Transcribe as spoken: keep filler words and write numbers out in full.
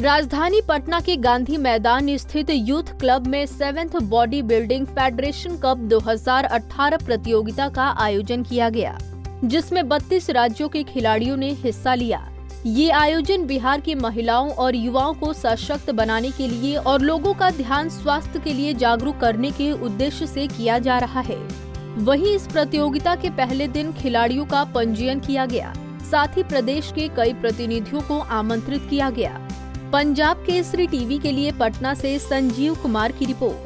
राजधानी पटना के गांधी मैदान स्थित यूथ क्लब में seventh body building federation cup दो हज़ार अठारह प्रतियोगिता का आयोजन किया गया, जिसमें बत्तीस राज्यों के खिलाड़ियों ने हिस्सा लिया। ये आयोजन बिहार की महिलाओं और युवाओं को सशक्त बनाने के लिए और लोगों का ध्यान स्वास्थ्य के लिए जागरूक करने के उद्देश्य से किया जा रहा है। वहीं इस प्रतियोगिता के पहले दिन खिलाड़ियों का पंजीयन किया गया, साथ ही प्रदेश के कई प्रतिनिधियों को आमंत्रित किया गया। पंजाब केसरी टीवी के लिए पटना से संजीव कुमार की रिपोर्ट।